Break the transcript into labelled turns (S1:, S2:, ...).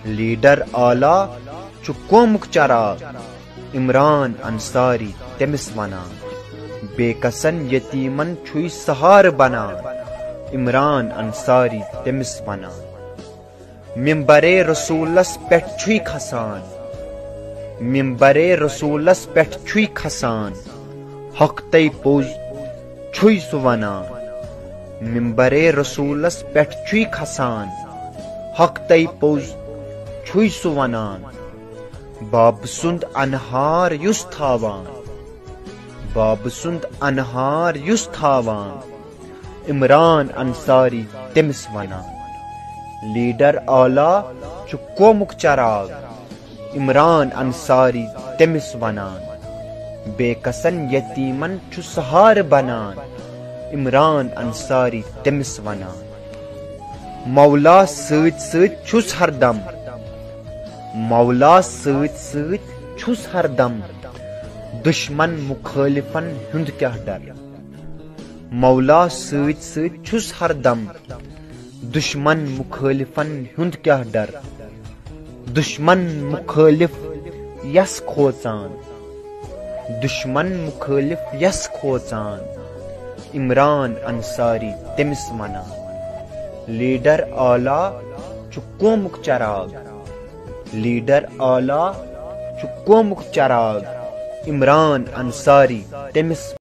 S1: leader आला छु कौमुक चराग इमरान अंसारी तमिस वनान बेकसन यतीमन छुई सहार बनान इमरान अंसारी तमिस वनान मिंबरे रसूलस पेठ छुई खसान मिंबरे रसूलस पेठ छुई खसान हक तै पोज छुई सु वनान मिंबरे रसूलस पेठ छुई खसान हक तै पोज छुई सु वनान बाब सुंद अनहार युस थावान बाब सुंद अनहार युस थावान इमरान अंसारी तमिस वनान लीडर आला छु कौमुक चराग इमरान अंसारी तमिस वनान बेकसन यतीमन छु सहार बनान इमरान अंसारी तमिस वनान मौला सत सत छुस हरदम मौला सत सत छुस हरदम दुश्मन मुखालिफन हुंद क्या डर मौला सत सत छुस हरदम दुश्मन मुखालिफन हुंद क्या डर दुश्मन मुखालिफ यस खोचान दुश्मन मुखालिफ यस खोचान इमरान अंसारी तमिस वनान लीडर आला छु कौमुक चराग लीडर आला छु कौमुक चराग इमरान अंसारी तमिस